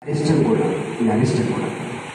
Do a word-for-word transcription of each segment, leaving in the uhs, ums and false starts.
అరిష్టం కూడా ఇది అరిష్టం కూడా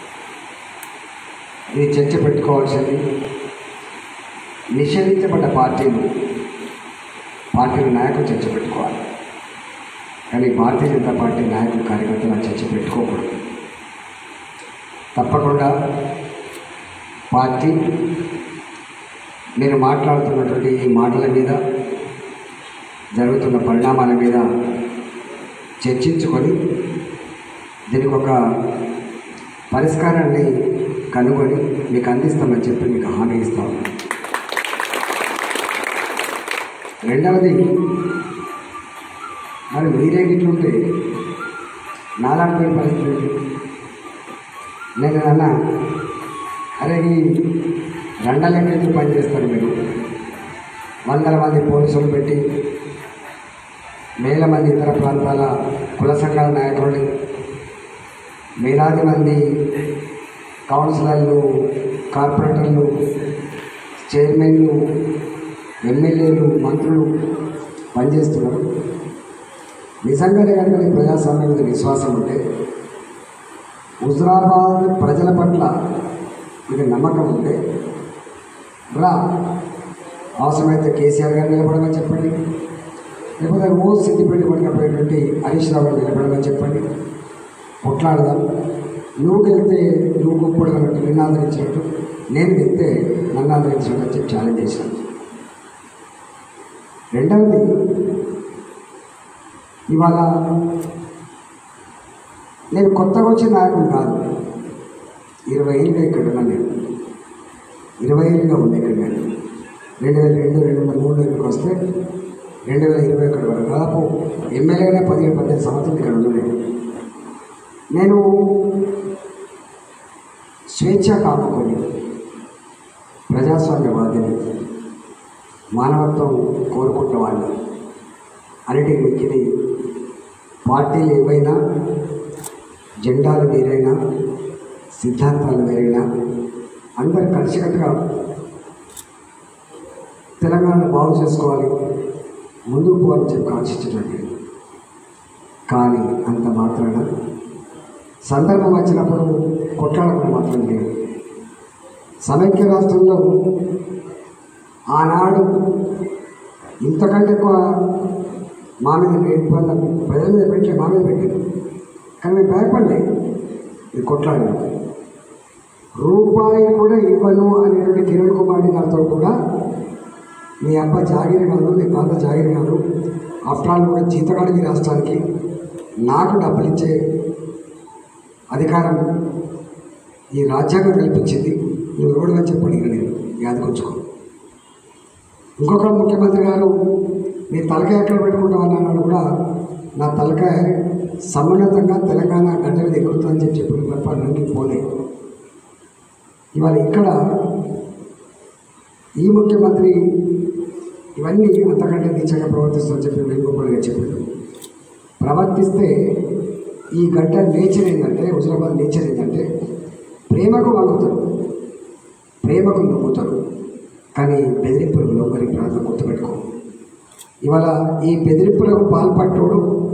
ఇది చర్చ పెట్టుకోవాల్సింది. నిషేధించబడ్డ పార్టీలు పార్టీల నాయకులు చర్చ పెట్టుకోవాలి, కానీ భారతీయ జనతా పార్టీ నాయకులు కార్యకర్తలు ఆ చర్చ పెట్టుకోకూడదు. తప్పకుండా పార్టీ నేను మాట్లాడుతున్నటువంటి ఈ మాటల మీద, జరుగుతున్న పరిణామాల మీద చర్చించుకొని దీనికి ఒక పరిష్కారాన్ని కనుగొని మీకు అందిస్తామని చెప్పి మీకు హామీ ఇస్తాము. రెండవది, మరి మీరే ఇట్లుంటే నాలాంటి పరిస్థితి ఏంటి? నేను అన్నా, అరే ఈ రెండల లెక్కలు పనిచేస్తారు మీరు, వందల మంది పోలీసులు పెట్టి వేల మంది ఇతర ప్రాంతాల కుల సంఘాల నాయకులు, వేలాది మంది కౌన్సిలర్లు, కార్పొరేటర్లు, చైర్మన్లు, ఎమ్మెల్యేలు, మంత్రులు పనిచేస్తున్నారు. నిజంగానే కనుక మీ ప్రజాస్వామ్యం మీద విశ్వాసం ఉంటే, హుజురాబాద్ ప్రజల పట్ల మీకు నమ్మకం ఉంటే రా, అవసరమైతే కేసీఆర్ గారు నిలబడమని చెప్పండి, లేకపోతే రోజు సిద్ధిపేట పడిపోయేటువంటి హరీష్ రావు గారు నిలబడమని చెప్పండి, కొట్లాడదాం. నువ్వు గెలితే నువ్వు గొప్పడు అన్నట్టు నిన్ను ఆదరించినట్టు, నేను గెలితే నన్ను ఆదరించినట్టు అని చెప్పి ఛాలెంజ్ చేశాను. రెండవది, ఇవాళ నేను కొత్తగా వచ్చిన నాయకుడు కాదు, ఇరవై ఏళ్ళుగా ఇక్కడ ఉన్నాను. నేను ఇరవై ఏళ్ళుగా ఉంది ఇక్కడ. నేను రెండు వేల రెండు రెండు వేల మూడు ఇక్కడికి వస్తే రెండు వేల ఇరవై ఒకటి వరకు దాదాపు ఎమ్మెల్యేగానే పదిహేడు పద్దెనిమిది సంవత్సరాలు ఇక్కడ ఉన్నాను. నేను స్వేచ్ఛ కాపుకొని ప్రజాస్వామ్యవాదిని, మానవత్వం కోరుకుంటున్న అన్నిటికి మిక్కిది పార్టీలు ఏవైనా, జెండాలు వేరైనా, సిద్ధాంతాలు వేరైనా అందరూ కలిసికట్టుగా తెలంగాణ బాగు చేసుకోవాలి, ముందుకు పోవాలని చెప్పి ఆశించటండి. కానీ అంత మాత్రాన సందర్భం వచ్చినప్పుడు కొట్లాడకుండా మాత్రం లేదు. సమైక్య రాష్ట్రంలో ఆనాడు ఇంతకంటే ఎక్కువ మా మీద ఇబ్బంది ప్రజల మీద పెట్టే మా మీద పెట్టారు, కానీ మేము భయపడలేదు. ఇది కొట్లాడినాం. రూపాయి కూడా ఇవ్వను అనేటువంటి కిరణ్ కుమార్ గారితో కూడా, మీ అబ్బ జాగిరి కాదు, మీ తాత జాగిరి కాదు, ఆఫ్టర్ ఆల్ కూడా జీతగాడు ఈ రాష్ట్రానికి, నాకు డబ్బులు ఇచ్చే అధికారం ఈ రాజ్యాంగం కల్పించింది, నువ్వు రోడ్డుగా చెప్పండి ఇక నేను యాదకొచ్చుకో. ఇంకొక ముఖ్యమంత్రి గారు నీ తలకాయ ఎక్కడ పెట్టుకుంటామని అన్నాడు కూడా, నా తలకాయ సమున్నతంగా తెలంగాణ గడ్డ మీద ఎగురుతుందని చెప్పి చెప్పిన తప్ప నుండి పోలే. ఇవాళ ఇక్కడ ఈ ముఖ్యమంత్రి ఇవన్నీ అంతకంటే నీచంగా ప్రవర్తిస్తుందని చెప్పి వేణుగోపాల్గా చెప్పాడు. ప్రవర్తిస్తే ఈ గడ్డ నేచర్ ఏంటంటే, హుజురాబాద్ నేచర్ ఏంటంటే ప్రేమకు వంగుతారు, ప్రేమకు నవ్వుతారు, కానీ బెదిరింపులకు లోపలి ప్రాంతం గుర్తుపెట్టుకో. ఇవాళ ఈ బెదిరింపులకు పాల్పట్టోడు,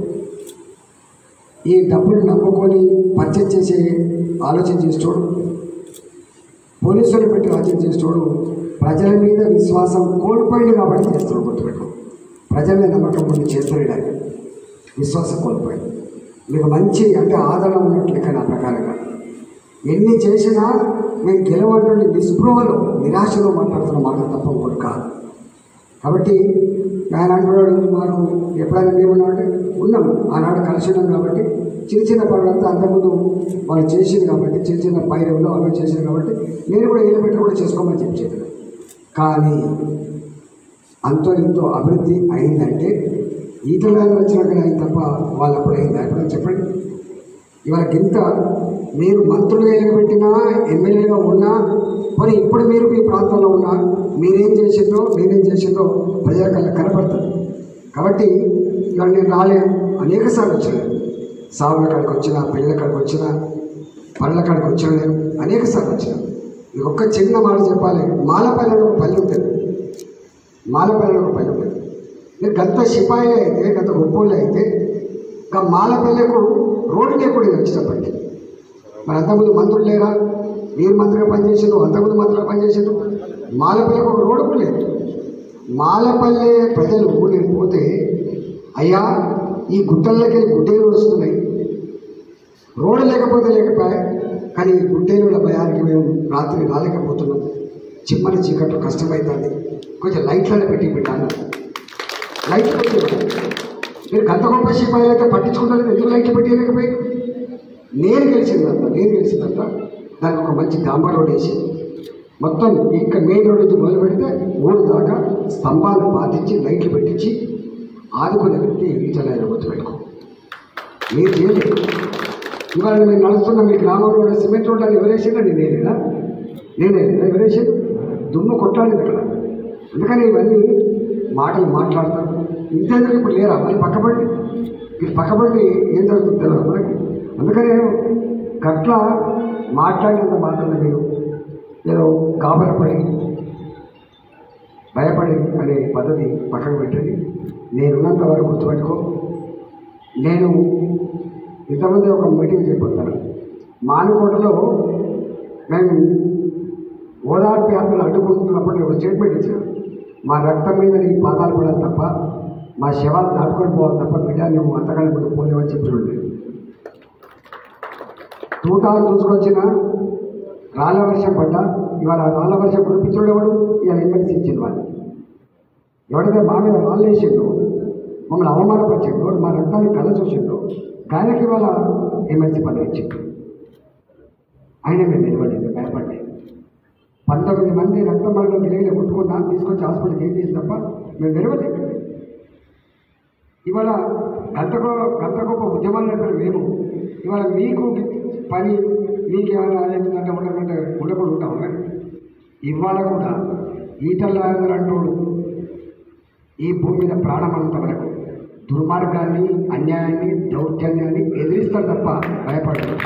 ఈ డబ్బులు నమ్ముకొని పర్చేజ్ చేసే ఆలోచన చేసేటోడు, పోలీసులు పెట్టి ఆలోచన చేసేటోడు ప్రజల మీద విశ్వాసం కోల్పోయింది కాబట్టి చేస్తాడు. గుర్తుపెట్టుకో, ప్రజల మీద నమ్మకం కొన్ని చేస్తాడు, విశ్వాసం కోల్పోయింది. మీకు మంచి అంటే ఆదరణ ఉన్నట్లే నా ప్రకారంగా ఎన్ని చేసినా మేము గెలవటువంటి నిస్పృహలో, నిరాశలో మాట్లాడుతున్న మాట తప్ప ఒకటి కాదు. కాబట్టి ఆయన అంటున్నాడు, మాకు ఎప్పుడైనా మేమున్నామంటే ఉన్నాము, ఆనాడు కలిసి ఉన్నాం కాబట్టి చిన్న చిన్న పనులంతా అంతకుముందు వాళ్ళు చేసింది కాబట్టి, చిన్న చిన్న పైరవులు అవి చేసింది కాబట్టి నేను కూడా ఏళ్ళు పెట్టి కూడా చేసుకోమని చెప్పి చెప్పాను. కానీ అంతో ఇంతో అభివృద్ధి అయిందంటే ఈతలు వచ్చినాకనే అయింది తప్ప వాళ్ళు అప్పుడు అయింది ఎప్పుడైనా చెప్పండి. ఇవాళ గింత మీరు మంత్రులుగా ఎలుగుపెట్టినా, ఎమ్మెల్యేగా ఉన్నా, మరి ఇప్పుడు మీరు మీ ప్రాంతంలో ఉన్నా, మీరేం చేసిందో నేనేం చేసిందో ప్రజల కళ్ళ కనపడుతుంది. కాబట్టి ఇవాళ నేను రాలేను, అనేక సార్లు వచ్చాను, సావుల కాడికి వచ్చినా, పెళ్ళిళ్ళ కాడికి వచ్చినా, పళ్ళ కాడికి వచ్చినా, నేను అనేక సార్లు వచ్చాను. మీకు ఒక్క చిన్న మాట చెప్పాలి, మాలపల్లిలో ఒక పల్లె ఉంటుంది, మాలపల్లిలో ఒక పల్లె ఉంటుంది. మీరు గంత సిపాయి అయితే, గంత గొప్పోళ్ళు అయితే, ఇంకా మాలపల్లెకు రోడ్డు లేకుండా వచ్చినప్పటికీ. మరి అంతకుముందు మంత్రులు లేరా? మీరు మంత్రిగా పనిచేసారు, అంతకుముందు మంత్రిగా పనిచేసారు. మాలపల్లికి ఒక రోడ్డు కూడా లేదు. మాలపల్లి ప్రజలు నేను పోతే, అయ్యా ఈ గుట్టల్లోకి గుడ్డేలు వస్తున్నాయి, రోడ్డు లేకపోతే లేకపోయా, కానీ ఈ గుడ్డేలుల భయానికి మేము రాత్రి రాలేకపోతున్నాం, చిమ్మని చీకట్లు కష్టమవుతుంది, కొంచెం లైట్లలో పెట్టి పెట్టాను. లైట్లు పెట్టి మీరు గంత గొప్ప సిపాయిలు అయితే పట్టించుకుంటారు, ఎందుకు లైట్లు పెట్టలేకపోయి? నేను గెలిచిందంత నేను గెలిచిందంత దానికి ఒక మంచి డాంబర్ రోడ్ వేసి మొత్తం ఇక్కడ మెయిన్ రోడ్ నుంచి మొదలు పెడితే మూడు దాకా స్తంభాలు పాటించి లైట్లు పెట్టించి ఆదుకునే వ్యక్తి ఈటలైన గుర్తుపెట్టుకో. మీరు చేయలేదు. ఇవాళ నేను నడుస్తున్న మీ గ్రామంలో సిమెంట్ రోడ్ అని ఎవరేసిందా? నేనే లేదా నేనే లేదా ఎవరేసాను? దుమ్ము కొట్టాలి అక్కడ. అందుకని ఇవన్నీ మాటలు మాట్లాడతారు. ఇంతేందుకు ఇప్పుడు లేరా? మళ్ళీ పక్కబడి మీరు పక్కబడి ఏం జరుగుతుంది తెలియదు మనకి. అందుకని గట్ల మాట్లాడినంత మాత్రమే మీరు ఏదో గాబరపడి భయపడి అనే పద్ధతి పక్కకు పెట్టండి. నేనున్నంత వరకు గుర్తుపెట్టుకో. నేను ఇంతమంది ఒక మీటింగ్ చెప్పొస్తాను. మానుకోటలో మేము ఓదార్పు యాత్రలు అడ్డుకుంటున్నప్పుడు ఒక స్టేట్మెంట్ ఇచ్చాను. మా రక్తం మీద నీ పాదాలు పడాలి తప్ప, మా శవాలు దాటుకొని పోవాలి తప్ప బిడ్డ నువ్వు అంతకాలం ముందు పోలేవని చెప్పినండి. తూటాలు చూసుకొచ్చిన రాళ్ళ వర్షం పడ్డా ఇవాళ రాళ్ళ వర్షం కురిపించడం ఎవడు? ఇవాళ ఎమ్మెల్సీ ఇచ్చింది వాళ్ళు. ఎవడైతే మా మీద రాళ్ళు వేసిండో, మమ్మల్ని అవమానపరిచిండో, మా రక్తాన్ని కళ్ళ చూసిండో, గాయకి ఇవాళ ఎమ్మెల్సీ పదవి ఇచ్చిండు. ఆయన మేము నిలబడలేదు, భయపడలేదు. పంతొమ్మిది మంది రక్తం మనలో గిరిగిలి కొట్టుకున్నా తీసుకొచ్చి హాస్పిటల్కి ఏం చేసి తప్ప మేము నిలవలేదు. ఇవాళ గంత గంత గొప్ప ఉద్యమాలు నడిపిన మేము ఇవాళ మీకు పని మీకేమైనా అదేంటంటే ఉండకుంటే ఉండకుండా ఉంటాము. ఇవాళ కూడా ఈటల అంటోడు ఈ భూమి మీద ప్రాణమంత వరకు దుర్మార్గాన్ని, అన్యాయాన్ని, దౌర్జన్యాన్ని ఎదిరిస్తారు తప్ప భయపడరు.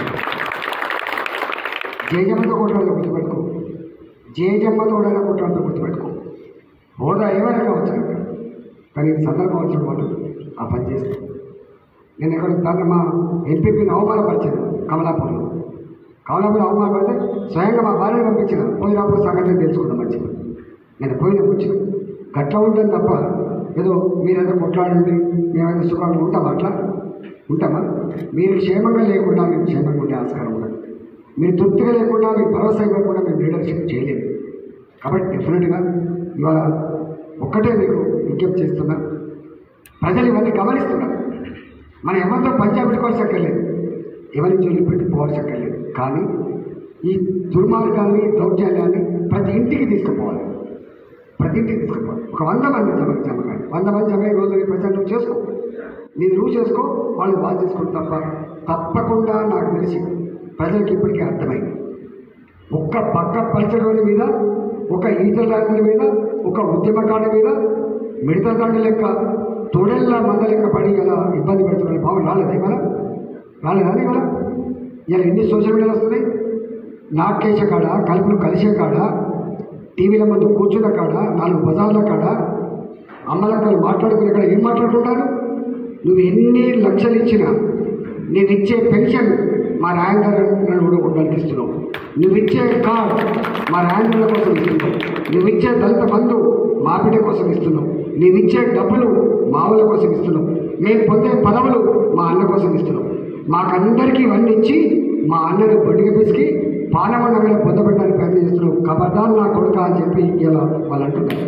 జేజమ్మతో కొట్టాలని గుర్తుపెట్టుకో. జేజమ్మతో కూడా కొట్టాలంతో గుర్తుపెట్టుకో. హోదా ఏమైనా కావచ్చు కానీ సందర్భం వచ్చిన వాళ్ళు ఆ పని చేస్తాను. నేను ఎక్కడ దాన్ని మా ఎంపీపీని అవమానపరిచాను కమలాపూర్లో. కమలాపూర్ అవమానపడితే స్వయంగా మా భార్యను పంపించిన పోయినప్పుడు సంగతి తెలుసుకుంటాం మంచిగా. నేను పోయిన వచ్చిన గట్లా ఉంటుంది తప్ప ఏదో మీరేదో కొట్లాడండి మేమైనా సుఖంగా ఉంటామా? అట్లా ఉంటామా? మీరు క్షేమంగా లేకుండా మేము క్షేమంగా ఉండే ఆస్కారం ఉండదు. మీరు తృప్తిగా లేకుండా మీకు భరోసా ఇవ్వకుండా మేము లీడర్షిప్ చేయలేము. కాబట్టి డెఫినెట్గా ఇవాళ ఒక్కటే మీకు విజ్ఞప్తి చేస్తున్నా, ప్రజలు ఇవన్నీ గమనిస్తున్నారు. మనం ఎవరితో పంచాయతీ పెట్టుకోవాల్సి అక్కర్లేదు, ఎవరి జోలి పెట్టుకోవాల్సి అక్కర్లేదు. కానీ ఈ దుర్మార్గాన్ని, దౌర్జన్యాన్ని ప్రతి ఇంటికి తీసుకుపోవాలి. ప్రతి ఇంటికి తీసుకుపోవాలి. ఒక వంద మంది జమ జమగాలి వంద మంది జమ రోజు ప్రజలు చేసుకో, నేను నువ్వు చేసుకో, వాళ్ళు బాగా చేసుకోండి తప్ప తప్పకుండా నాకు తెలిసి ప్రజలకు ఇప్పటికీ అర్థమైంది. ఒక్క పక్క పరిచయం మీద, ఒక ఈతల దాడుల మీద, ఒక ఉద్యమకాండ మీద మిడతల దాడుల లెక్క తొడెళ్ళ మంద లెక్క పడి ఇలా ఇబ్బంది పెడుతున్న భావం రాలేదా? ఇవాళ రాలేదా? ఇవాళ ఇలా ఎన్ని సోషల్ మీడియాలు వస్తున్నాయి. నాకేసే కాడ, కలుపులు కలిసే కాడ, టీవీల ముందు కూర్చున్న కాడ, నాలుగు బజార్ల కాడ అమ్మలక్కలు మాట్లాడుకునే కాడ ఏం మాట్లాడుకుంటారు? నువ్వు ఎన్ని లక్షలు ఇచ్చినా నేను ఇచ్చే పెన్షన్ మా రాయందరూ కూడా కల్పిస్తున్నావు, నువ్విచ్చే కార్ మా రాయందరుల కోసం ఇస్తున్నావు, నువ్విచ్చే దళిత బంధు మా బిడ్డ కోసం ఇస్తున్నావు, నువ్విచ్చే డబ్బులు మా వాళ్ళ కోసం ఇస్తున్నావు, మేము పొందే పదవులు మా అన్న కోసం ఇస్తున్నావు. మాకందరికీ ఇవన్నీ ఇచ్చి మా అన్నని బొడ్డికి పిసికి పాలమన్న మీద పొందబెట్టడానికి ప్రయత్నం చేస్తున్నావు. కబర్దాన్ నా కొడుక అని చెప్పి ఇలా వాళ్ళు అంటున్నారు.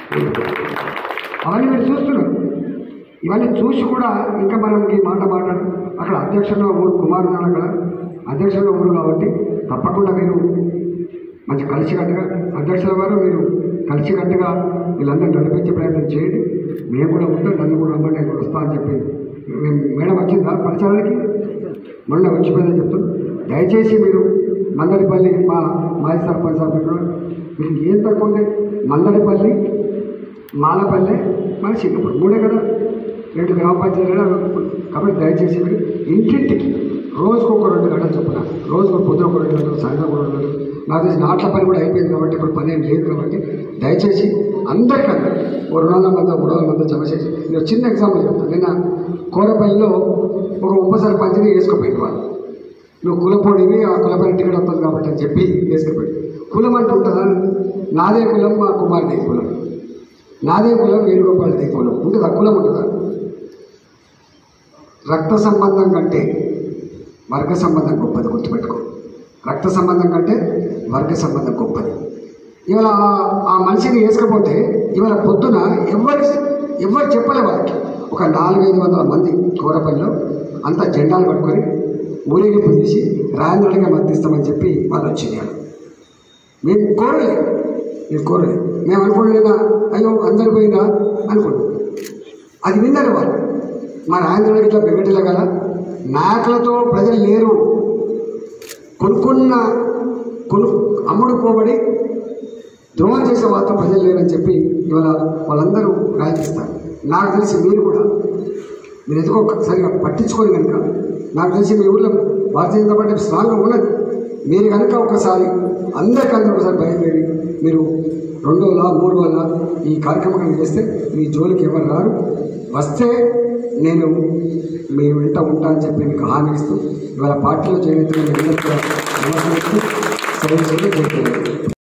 అవన్నీ మీరు చూస్తున్నారు. ఇవన్నీ చూసి కూడా ఇంకా మనం ఈ మాట మాట్లాడు. అక్కడ అధ్యక్షుడు ఊరు కుమారుడు అక్కడ అధ్యక్షుడు ఊరు కాబట్టి తప్పకుండా మీరు మంచి కలిసికట్టుగా అధ్యక్షుల వారు మీరు కలిసికట్టుగా వీళ్ళందరినీ నడిపించే ప్రయత్నం చేయండి. మేము కూడా ఉంటాం, నన్ను కూడా రమ్మంటే నేను కూడా వస్తా అని చెప్పి మేము మేడం వచ్చిందా పరిసరానికి మొన్న వచ్చిపోయిందని చెప్తాం. దయచేసి మీరు మందడిపల్లి మా మాజీ సర్పంచ్ సభ్యులు మీకు ఏం తక్కువ ఉంది? మందడిపల్లి, మాలపల్లె, మన సింగపూర్ మూడే కదా, రెండు గ్రామ పంచాయతీలు. కాబట్టి దయచేసి మీరు ఇంటింటికి రోజుకు ఒక రెండు గంటలు చొప్పున, రోజుకు పొద్దున ఒక రెండు గంటలు, సాయంత్రం ఒక రెండు గంటలు. నాకు తెలిసి నాట్ల పని కూడా అయిపోయింది కాబట్టి ఇప్పుడు పని ఏం లేదు కాబట్టి దయచేసి అందరికన్నా ఓ రెండు వందల మంది మూడు వందల మంది జమ చేసి నేను చిన్న ఎగ్జాంపుల్ చెప్తాను. నిన్న కోరపల్లిలో ఒక ఉప సర్పంచ్ని వేసుకుపోయింది వాళ్ళు. నువ్వు కులపోడివి, ఆ కులపైన టికెట్ వస్తుంది కాబట్టి అని చెప్పి వేసుకుపోయి. కులం అంటూ ఉంటుందా? నాదే కులం, మా కుమారుడే కులం, నాదే కులం, వేణుగోపాలదే కులం ఉంటుందా? కులం ఉంటుందా? రక్త సంబంధం కంటే వర్గ సంబంధం గొప్పది, గుర్తుపెట్టుకో. రక్త సంబంధం కంటే వర్గ సంబంధం గొప్పది. ఇవాళ ఆ మనిషిని వేసుకపోతే ఇవాళ పొద్దున ఎవరి ఎవరు చెప్పలే వాళ్ళకి. ఒక నాలుగైదు వందల మంది కోరపల్లిలో అంతా జెండాలు పట్టుకొని ఊరేగింపు తీసి రాజేంద్రుడిగా మద్దతిస్తామని చెప్పి వాళ్ళు వచ్చినారు. మేము కోరలేదు, మేము కోరలేదు. మేము అనుకోలేదా అయ్యో అందరు పోయిందా అనుకున్నాం. అది విన్నారు వాళ్ళు. మా రాజేంద్రుడికి ఇట్లా బెగటిలా కదా, నాయకులతో ప్రజలు లేరు, కొనుక్కున్న కొను అమ్ముడు పోబడి ద్రోహం చేసే వాళ్ళతో ప్రజలు లేరని చెప్పి ఇవాళ వాళ్ళందరూ రాయిస్తారు. నాకు తెలిసి మీరు కూడా మీరు ఎందుకో సరిగా పట్టించుకొని కనుక నాకు తెలిసి మీ ఊళ్ళో భారతీయ జనతా పార్టీ స్ట్రాంగ్గా ఉన్నది. మీరు కనుక ఒకసారి అందరికందరూ ఒకసారి బయలుదేరి మీరు రెండు రోజుల మూడు రోజుల ఈ కార్యక్రమం చేస్తే మీ జోలికి ఎవరు రారు. వస్తే నేను మీరు వెంట ఉంటా అని చెప్పి మీకు హామీ ఇస్తూ ఇవాళ పార్టీలో చేరేందుకు నేను అందరికీ నమస్కరిస్తూ సరే కోరుతున్నాను.